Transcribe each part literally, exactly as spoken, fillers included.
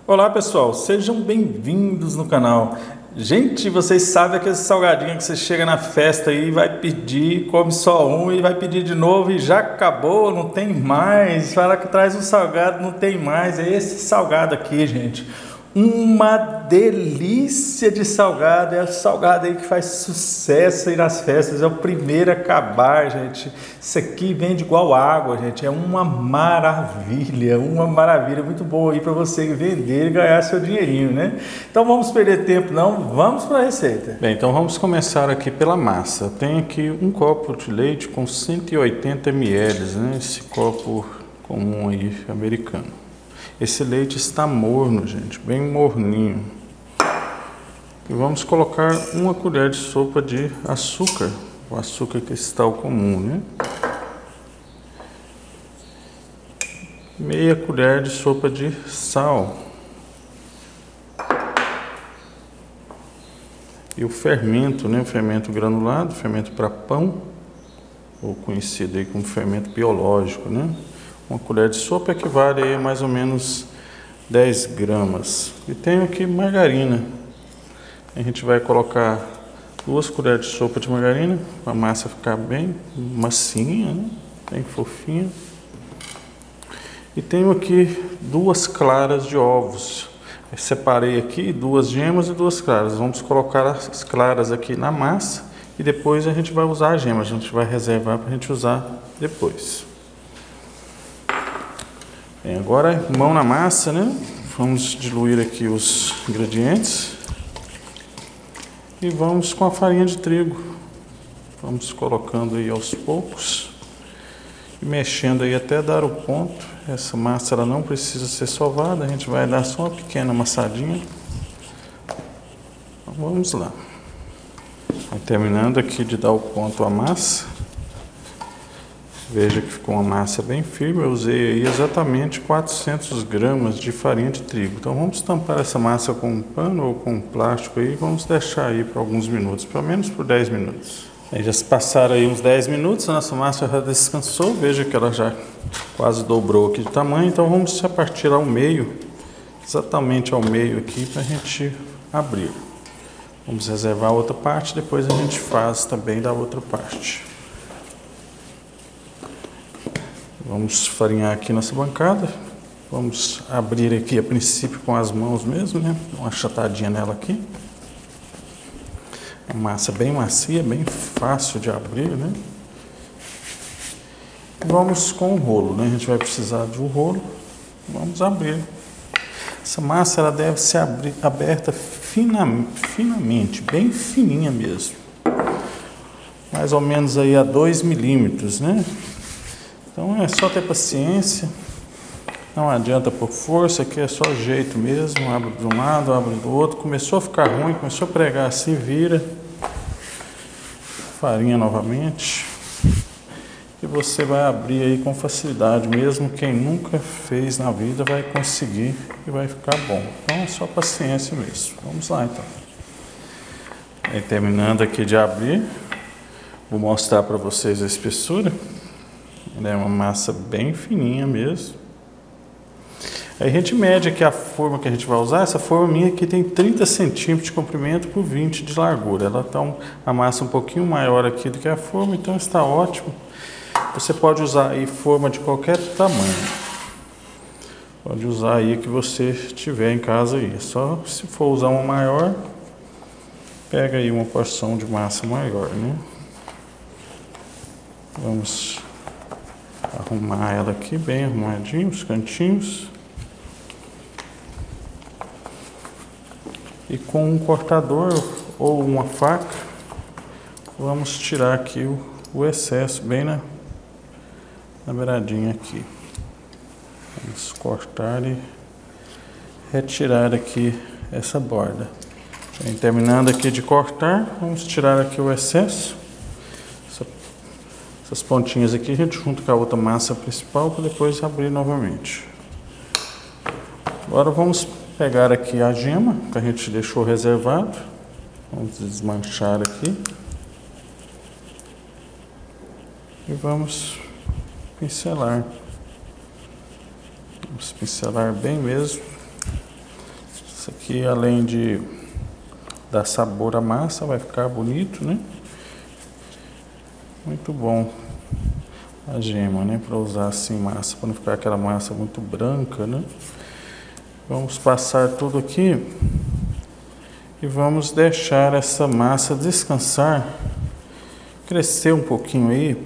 Olá pessoal, sejam bem-vindos no canal. Gente, vocês sabem aquele salgadinho que você chega na festa e vai pedir, come só um e vai pedir de novo e já acabou, não tem mais. Fala que traz um salgado, não tem mais. É esse salgado aqui, gente. Uma delícia de salgado, é o salgado aí que faz sucesso aí nas festas, é o primeiro a acabar, gente. Isso aqui vende igual água, gente, é uma maravilha, uma maravilha, muito bom aí para você vender e ganhar seu dinheirinho, né? Então vamos perder tempo não, vamos para a receita. Bem, então vamos começar aqui pela massa. Eu tenho aqui um copo de leite com cento e oitenta mililitros, né? Esse copo comum aí, americano. Esse leite está morno, gente, bem morninho. E vamos colocar uma colher de sopa de açúcar, o açúcar cristal comum, né? Meia colher de sopa de sal. E o fermento, né? O fermento granulado, fermento para pão, ou conhecido aí como fermento biológico, né? Uma colher de sopa equivale a mais ou menos dez gramas. E tenho aqui margarina. A gente vai colocar duas colheres de sopa de margarina, para a massa ficar bem massinha, né? Bem fofinha. E tenho aqui duas claras de ovos. Eu separei aqui duas gemas e duas claras. Vamos colocar as claras aqui na massa e depois a gente vai usar a gema. A gente vai reservar para a gente usar depois. Bem, agora mão na massa, né? Vamos diluir aqui os ingredientes e vamos com a farinha de trigo. Vamos colocando aí aos poucos e mexendo aí até dar o ponto. Essa massa ela não precisa ser sovada, a gente vai dar só uma pequena amassadinha. Então, vamos lá. Aí, terminando aqui de dar o ponto à massa. Veja que ficou uma massa bem firme, eu usei aí exatamente quatrocentas gramas de farinha de trigo. Então vamos tampar essa massa com um pano ou com um plástico aí e vamos deixar aí por alguns minutos, pelo menos por dez minutos. Aí já se passaram aí uns dez minutos, a nossa massa já descansou, veja que ela já quase dobrou aqui de tamanho, então vamos partir ao meio, exatamente ao meio aqui para a gente abrir. Vamos reservar a outra parte, depois a gente faz também da outra parte. Vamos farinhar aqui nossa bancada. Vamos abrir aqui a princípio com as mãos mesmo, né? Uma achatadinha nela aqui. A massa bem macia, bem fácil de abrir, né? Vamos com o rolo, né? A gente vai precisar de um rolo. Vamos abrir. Essa massa ela deve ser abrir, aberta fina, finamente, bem fininha mesmo. Mais ou menos aí a dois milímetros, né? Então é só ter paciência, não adianta por força, aqui é só jeito mesmo, abre de um lado, abre do outro, começou a ficar ruim, começou a pregar assim, vira, farinha novamente, e você vai abrir aí com facilidade, mesmo quem nunca fez na vida vai conseguir e vai ficar bom. Então é só paciência mesmo, vamos lá então. Aí terminando aqui de abrir, vou mostrar para vocês a espessura. É uma massa bem fininha mesmo. Aí a gente mede aqui a forma que a gente vai usar. Essa forma minha aqui tem trinta centímetros de comprimento por vinte de largura. Ela está um, a massa um pouquinho maior aqui do que a forma, então está ótimo. Você pode usar aí forma de qualquer tamanho. Pode usar aí que você tiver em casa aí. Só se for usar uma maior, pega aí uma porção de massa maior, né? Vamos arrumar ela aqui bem arrumadinho, os cantinhos. E com um cortador ou uma faca, vamos tirar aqui o, o excesso bem na, na beiradinha aqui. Vamos cortar e retirar aqui essa borda. Bem, terminando aqui de cortar, vamos tirar aqui o excesso. Essas pontinhas aqui a gente junta com a outra massa principal para depois abrir novamente. Agora vamos pegar aqui a gema que a gente deixou reservado. Vamos desmanchar aqui. E vamos pincelar. Vamos pincelar bem mesmo. Isso aqui, além de dar sabor à massa, vai ficar bonito, né? Muito bom a gema, né? Para usar assim massa, para não ficar aquela massa muito branca, né? Vamos passar tudo aqui e vamos deixar essa massa descansar, crescer um pouquinho aí,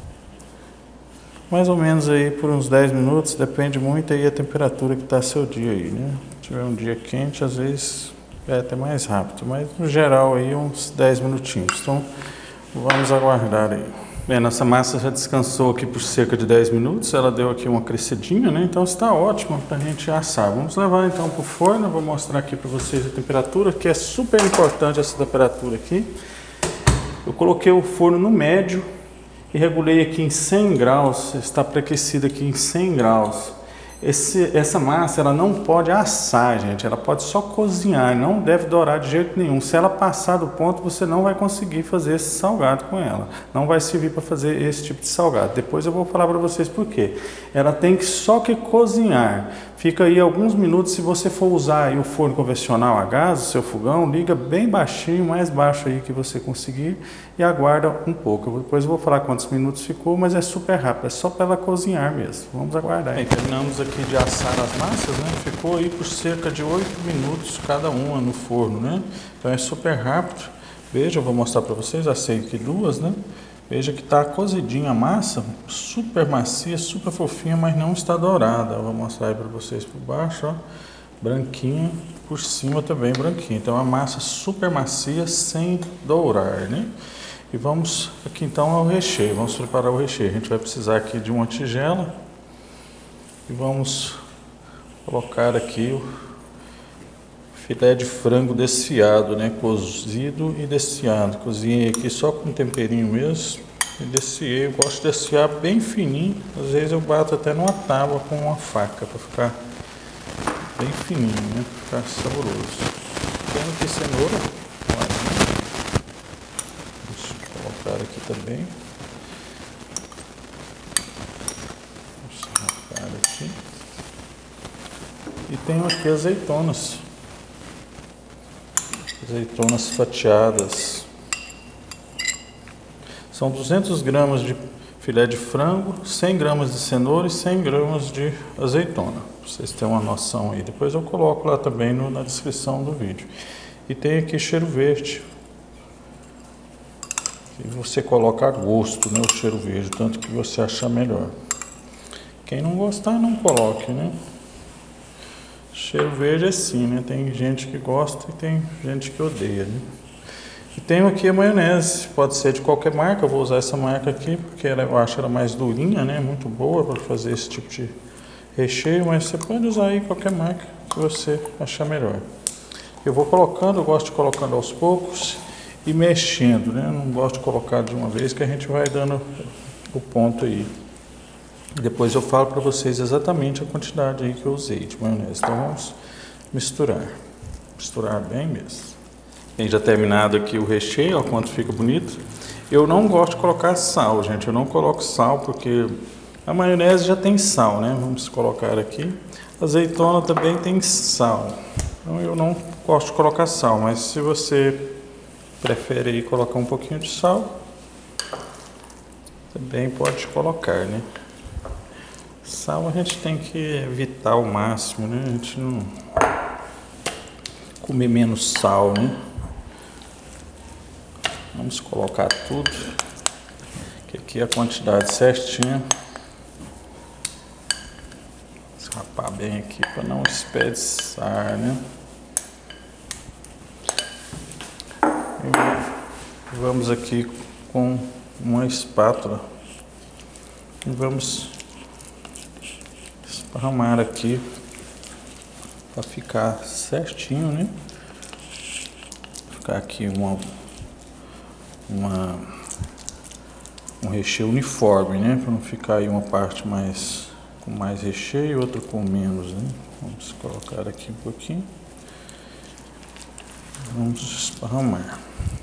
mais ou menos aí por uns dez minutos, depende muito aí a temperatura que está seu dia aí, né? Se tiver um dia quente, às vezes é até mais rápido, mas no geral aí uns dez minutinhos. Então vamos aguardar aí. Bem, nossa massa já descansou aqui por cerca de dez minutos, ela deu aqui uma crescidinha, né? Então está ótima para a gente assar. Vamos levar então para o forno, vou mostrar aqui para vocês a temperatura, que é super importante essa temperatura aqui. Eu coloquei o forno no médio e regulei aqui em cem graus, está pré-aquecido aqui em cem graus. Esse, essa massa ela não pode assar, gente, ela pode só cozinhar, não deve dourar de jeito nenhum. Se ela passar do ponto, você não vai conseguir fazer esse salgado com ela, não vai servir para fazer esse tipo de salgado. Depois eu vou falar para vocês por quê. Ela tem que só que cozinhar, fica aí alguns minutos. Se você for usar aí o forno convencional a gás, o seu fogão, liga bem baixinho, mais baixo aí que você conseguir, e aguarda um pouco. Depois eu vou falar quantos minutos ficou, mas é super rápido, é só para ela cozinhar mesmo. Vamos aguardar. Bem, terminamos aqui de assar as massas, né? Ficou aí por cerca de oito minutos cada uma no forno, né? Então é super rápido. Veja, eu vou mostrar para vocês, assei aqui duas, né? Veja que está cozidinha a massa, super macia, super fofinha, mas não está dourada. Eu vou mostrar aí para vocês por baixo, ó, branquinha, por cima também branquinha. Então a massa super macia, sem dourar, né? E vamos aqui então ao recheio, vamos preparar o recheio. A gente vai precisar aqui de uma tigela e vamos colocar aqui o filé de frango desfiado, né? Cozido e desfiado. Cozinhei aqui só com temperinho mesmo e desfiei. Eu gosto de desfiar bem fininho, às vezes eu bato até numa tábua com uma faca para ficar bem fininho, né? Para ficar saboroso. Tem aqui cenoura. Aqui também. Vamos rapar aqui. E tenho aqui azeitonas. Azeitonas fatiadas. São duzentos gramas de filé de frango, cem gramas de cenoura e cem gramas de azeitona. Para vocês terem uma noção aí. Depois eu coloco lá também no, na descrição do vídeo. E tem aqui cheiro verde. E você coloca a gosto, né, o cheiro verde, tanto que você achar melhor. Quem não gostar, não coloque, né? Cheiro verde é assim, né? Tem gente que gosta e tem gente que odeia, né? E tenho aqui a maionese, pode ser de qualquer marca. Eu vou usar essa marca aqui porque ela, eu acho ela mais durinha, né? Muito boa para fazer esse tipo de recheio, mas você pode usar aí qualquer marca que você achar melhor. Eu vou colocando, eu gosto de colocando aos poucos e mexendo, né? Eu não gosto de colocar de uma vez, que a gente vai dando o ponto aí. Depois eu falo para vocês exatamente a quantidade aí que eu usei de maionese. Então vamos misturar. Misturar bem mesmo. Tem já terminado aqui o recheio, ó, quanto fica bonito. Eu não gosto de colocar sal, gente. Eu não coloco sal porque a maionese já tem sal, né? Vamos colocar aqui. A azeitona também tem sal. Então eu não gosto de colocar sal, mas se você prefere aí colocar um pouquinho de sal, também pode colocar, né? Sal a gente tem que evitar ao máximo, né? A gente não comer menos sal, né? Vamos colocar tudo, que aqui é a quantidade certinha. Vamos rapar bem aqui para não desperdiçar, né? E vamos aqui com uma espátula e vamos esparramar aqui para ficar certinho, né? Ficar aqui uma, uma um recheio uniforme, né? Para não ficar aí uma parte mais com mais recheio e outra com menos, né? Vamos colocar aqui um pouquinho. Vamos esparramar.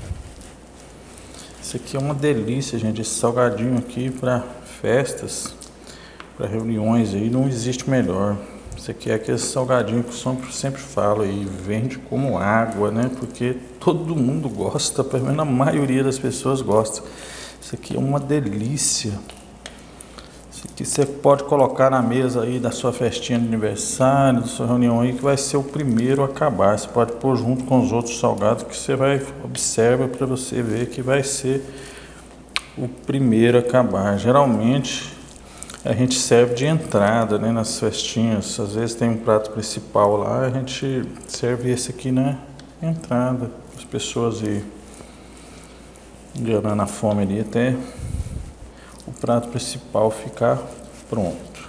Isso aqui é uma delícia, gente. Esse salgadinho aqui para festas, para reuniões aí, não existe melhor. Esse aqui é aquele salgadinho que eu sempre, sempre falo aí, vende como água, né? Porque todo mundo gosta, pelo menos a maioria das pessoas gosta. Isso aqui é uma delícia. Isso aqui você pode colocar na mesa aí da sua festinha de aniversário, da sua reunião aí, que vai ser o primeiro a acabar. Você pode pôr junto com os outros salgados que você vai, observa para você ver que vai ser o primeiro a acabar. Geralmente a gente serve de entrada, né, nas festinhas. Às vezes tem um prato principal lá, a gente serve esse aqui na entrada. As pessoas ir gerando a fome ali até o prato principal ficar pronto.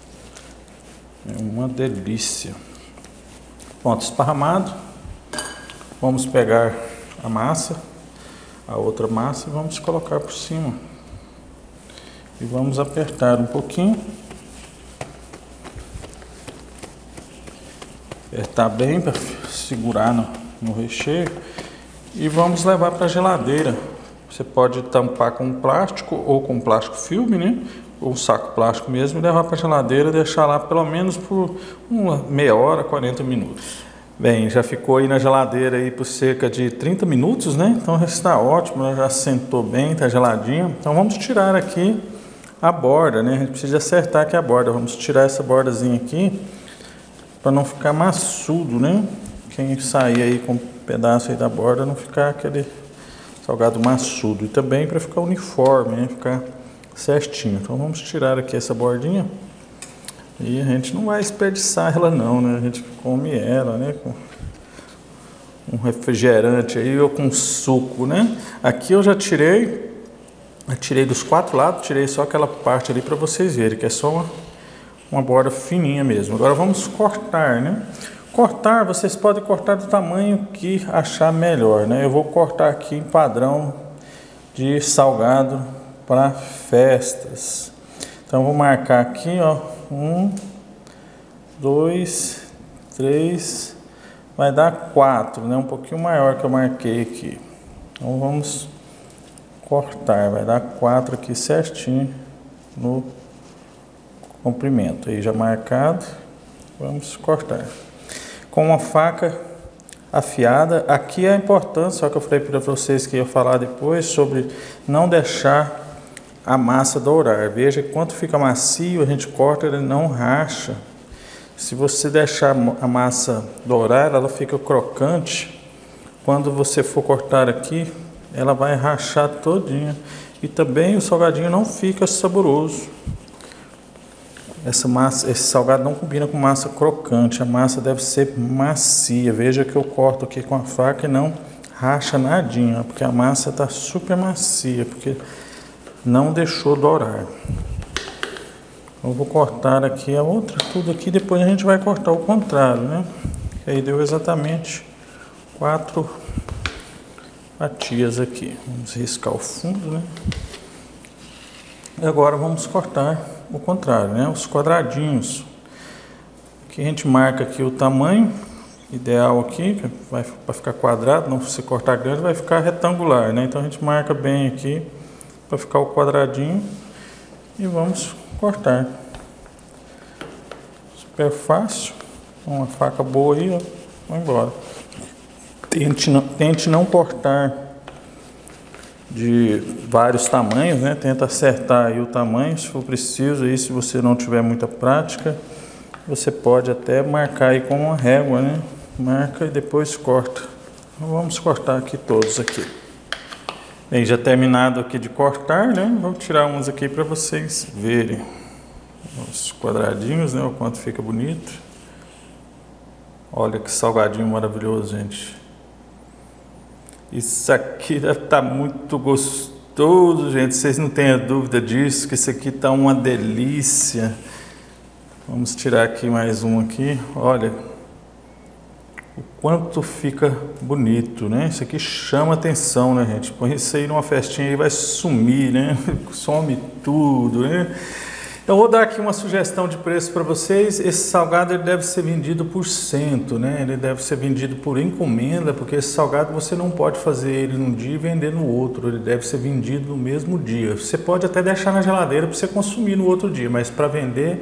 É uma delícia. Pronto, esparramado. Vamos pegar a massa, a outra massa, e vamos colocar por cima. E vamos apertar um pouquinho. Apertar bem para segurar no, no recheio. E vamos levar para a geladeira. Você pode tampar com plástico ou com plástico filme, né? Ou um saco plástico mesmo, e levar para a geladeira e deixar lá pelo menos por uma meia hora, quarenta minutos. Bem, já ficou aí na geladeira aí por cerca de trinta minutos, né? Então já está ótimo, né? Já sentou bem, está geladinho. Então vamos tirar aqui a borda, né? A gente precisa acertar aqui a borda. Vamos tirar essa bordazinha aqui para não ficar maçudo, né? Quem sair aí com um pedaço aí da borda não ficar aquele salgado maçudo. E também para ficar uniforme, né? Ficar certinho. Então vamos tirar aqui essa bordinha e a gente não vai desperdiçar ela não, né? A gente come ela, né? Com um refrigerante aí ou com suco, né? Aqui eu já tirei Eu tirei dos quatro lados, tirei só aquela parte ali para vocês verem, que é só uma, uma borda fininha mesmo. Agora vamos cortar, né? Cortar, vocês podem cortar do tamanho que achar melhor, né? Eu vou cortar aqui em padrão de salgado para festas. Então vou marcar aqui, ó, um, dois, três, vai dar quatro, né? Um pouquinho maior que eu marquei aqui. Então vamos cortar, vai dar quatro aqui certinho no comprimento, aí já marcado. Vamos cortar com uma faca afiada. Aqui é a importância, só que eu falei para vocês que ia falar depois sobre não deixar a massa dourar. Veja que quando fica macio, a gente corta, ele não racha. Se você deixar a massa dourar, ela fica crocante. Quando você for cortar aqui, ela vai rachar todinha. E também o salgadinho não fica saboroso. Essa massa, esse salgado não combina com massa crocante. A massa deve ser macia. Veja que eu corto aqui com a faca e não racha nadinha, porque a massa está super macia, porque não deixou dourar. Eu vou cortar aqui a outra, tudo aqui, depois a gente vai cortar o contrário, né? Que aí deu exatamente quatro fatias aqui. Vamos riscar o fundo, né? E agora vamos cortar o contrário, né? Os quadradinhos. Aqui a gente marca aqui o tamanho ideal aqui, vai para ficar quadrado, não se cortar grande, vai ficar retangular, né? Então a gente marca bem aqui para ficar o quadradinho e vamos cortar. Super fácil, uma faca boa aí, ó, vamos embora. Tente não, tente não cortar de vários tamanhos, né? Tenta acertar aí o tamanho, se for preciso. Aí, se você não tiver muita prática, você pode até marcar aí com uma régua, né? Marca e depois corta. Então, vamos cortar aqui todos aqui. Bem, já terminado aqui de cortar, né? Vou tirar uns aqui para vocês verem os quadradinhos, né? O quanto fica bonito. Olha que salgadinho maravilhoso, gente. Isso aqui deve estar muito gostoso, gente. Vocês não tenham dúvida disso, que isso aqui está uma delícia. Vamos tirar aqui mais um aqui. Olha o quanto fica bonito, né? Isso aqui chama atenção, né, gente? Põe isso aí numa festinha e vai sumir, né? Some tudo, né? Então, vou dar aqui uma sugestão de preço para vocês. Esse salgado ele deve ser vendido por cento, né? Ele deve ser vendido por encomenda, porque esse salgado você não pode fazer ele num dia e vender no outro. Ele deve ser vendido no mesmo dia. Você pode até deixar na geladeira para você consumir no outro dia, mas para vender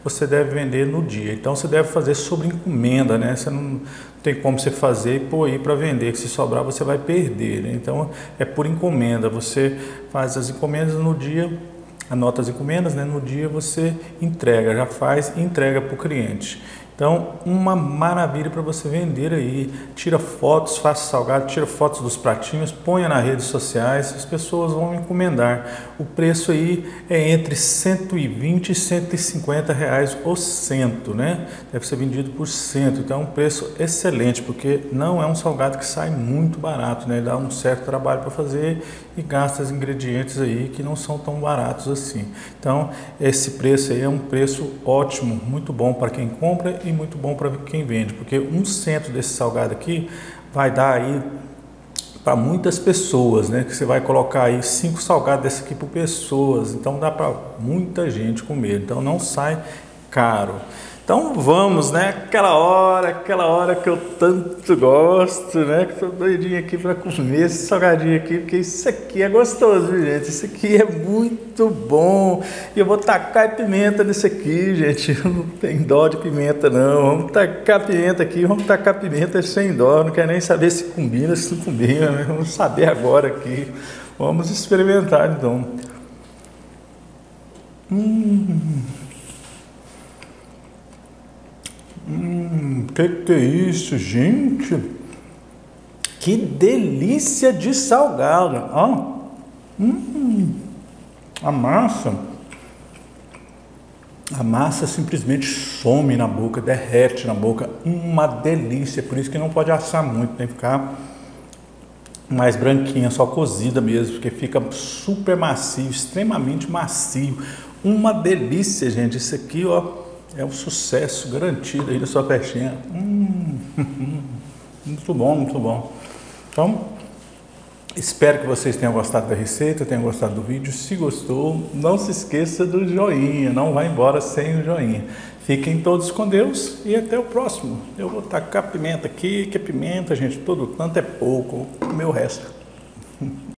você deve vender no dia. Então você deve fazer sobre encomenda, né? Você não tem como você fazer e pôr aí para vender, que se sobrar você vai perder, né? Então é por encomenda, você faz as encomendas no dia, anota as encomendas, né? No dia você entrega, já faz e entrega para o cliente. Então, uma maravilha para você vender aí. Tira fotos, faça salgado, tira fotos dos pratinhos, ponha nas redes sociais, as pessoas vão encomendar. O preço aí é entre cento e vinte e cento e cinquenta reais o cento, né? Deve ser vendido por cento, então é um preço excelente, porque não é um salgado que sai muito barato, né? Dá um certo trabalho para fazer e gasta os ingredientes aí que não são tão baratos assim. Então, esse preço aí é um preço ótimo, muito bom para quem compra e muito bom para quem vende, porque um cento desse salgado aqui vai dar aí para muitas pessoas, né? Que você vai colocar aí cinco salgados desse aqui por pessoas, então dá para muita gente comer, então não sai caro. Então vamos, né? Aquela hora, aquela hora que eu tanto gosto, né? Que tô doidinho aqui para comer esse salgadinho aqui, porque isso aqui é gostoso, viu, gente? Isso aqui é muito bom. E eu vou tacar pimenta nesse aqui, gente. Eu não tenho dó de pimenta, não. Vamos tacar pimenta aqui, vamos tacar pimenta sem dó. Não quero nem saber se combina, se não combina, né? Vamos saber agora aqui. Vamos experimentar, então. Hum... Hum, que que é isso, gente? Que delícia de salgado, ó. Hum, a massa, a massa simplesmente some na boca, derrete na boca, uma delícia. Por isso que não pode assar muito, tem que ficar mais branquinha, só cozida mesmo, porque fica super macio, extremamente macio. Uma delícia, gente. Isso aqui, ó, é um sucesso garantido aí da sua festinha. Hum, muito bom, muito bom. Então, espero que vocês tenham gostado da receita, tenham gostado do vídeo. Se gostou, não se esqueça do joinha, não vai embora sem o joinha. Fiquem todos com Deus e até o próximo. Eu vou tacar pimenta aqui, que a pimenta, gente, todo tanto é pouco, vou comer o resto.